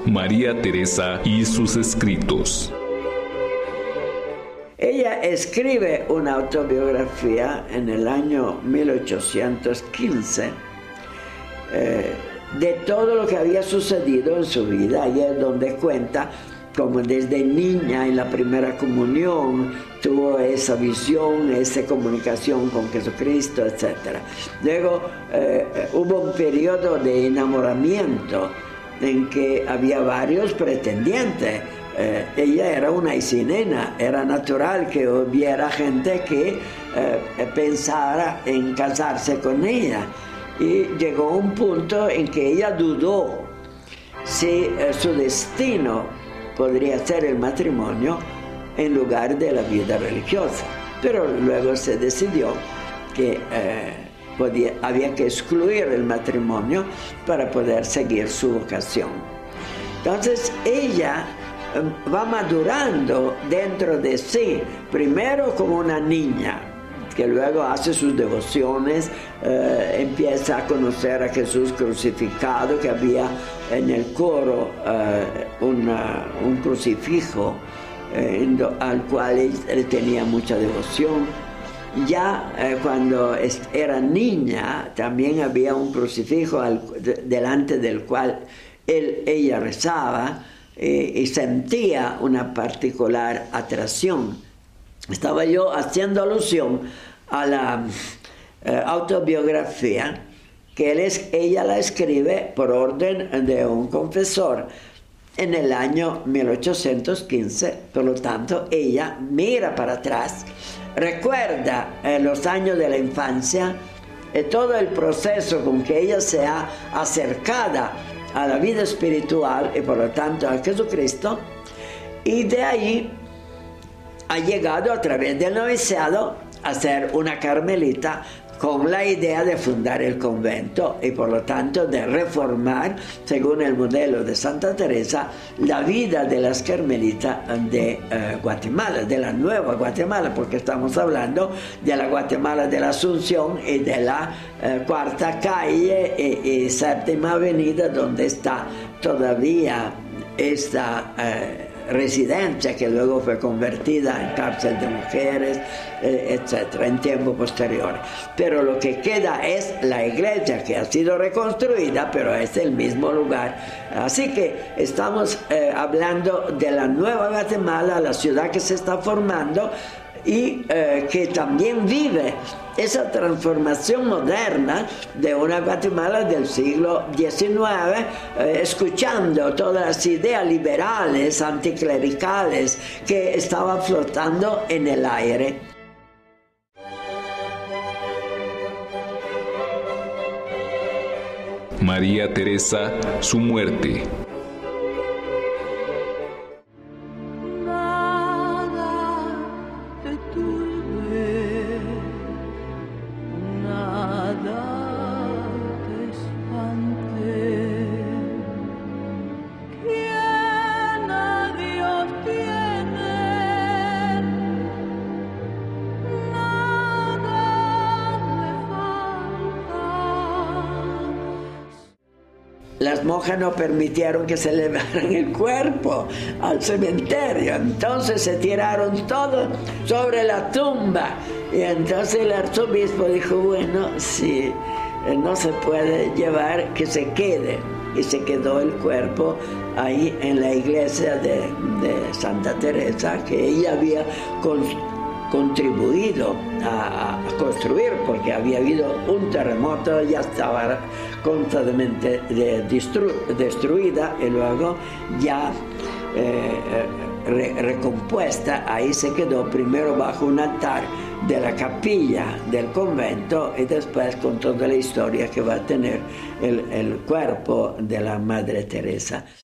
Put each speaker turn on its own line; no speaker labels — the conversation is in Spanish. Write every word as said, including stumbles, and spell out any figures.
María Teresa y sus escritos.
Ella escribe una autobiografía en el año mil ochocientos quince eh, de todo lo que había sucedido en su vida, y es donde cuenta como desde niña en la primera comunión tuvo esa visión, esa comunicación con Jesucristo, etcétera. Luego eh, hubo un periodo de enamoramiento en que había varios pretendientes. Eh, ella era una isinena, era natural que hubiera gente que eh, pensara en casarse con ella. Y llegó un punto en que ella dudó si eh, su destino podría ser el matrimonio en lugar de la vida religiosa. Pero luego se decidió que eh, podía, había que excluir el matrimonio para poder seguir su vocación. Entonces ella eh, va madurando dentro de sí, primero como una niña, que luego hace sus devociones, eh, empieza a conocer a Jesús crucificado, que había en el coro eh, una, un crucifijo eh, al cual él, él tenía mucha devoción. Ya eh, cuando era niña también había un crucifijo al, de, delante del cual él, ella rezaba eh, y sentía una particular atracción. Estaba yo haciendo alusión a la eh, autobiografía que él es, ella la escribe por orden de un confesor en el año mil ochocientos quince. Por lo tanto, ella mira para atrás, recuerda eh, los años de la infancia, eh, todo el proceso con que ella se ha acercado a la vida espiritual y por lo tanto a Jesucristo, y de ahí ha llegado a través del noviciado a ser una carmelita con la idea de fundar el convento y por lo tanto de reformar, según el modelo de Santa Teresa, la vida de las carmelitas de eh, Guatemala, de la nueva Guatemala, porque estamos hablando de la Guatemala de la Asunción y de la eh, cuarta calle y, y séptima avenida, donde está todavía esta eh, residencia que luego fue convertida en cárcel de mujeres, eh, etcétera, en tiempo posterior. Pero lo que queda es la iglesia, que ha sido reconstruida, pero es el mismo lugar. Así que estamos eh, hablando de la nueva Guatemala, la ciudad que se está formando y eh, que también vive esa transformación moderna de una Guatemala del siglo diecinueve, eh, escuchando todas las ideas liberales, anticlericales que estaban flotando en el aire.
María Teresa, su muerte.
Las monjas no permitieron que se llevaran el cuerpo al cementerio, entonces se tiraron todo sobre la tumba. Y entonces el arzobispo dijo, bueno, si no se puede llevar, que se quede. Y se quedó el cuerpo ahí en la iglesia de, de Santa Teresa, que ella había construido contribuido a, a construir, porque había habido un terremoto, ya estaba completamente de, destru, destruida y luego ya eh, re, recompuesta. Ahí se quedó primero bajo un altar de la capilla del convento y después con toda la historia que va a tener el, el cuerpo de la Madre Teresa.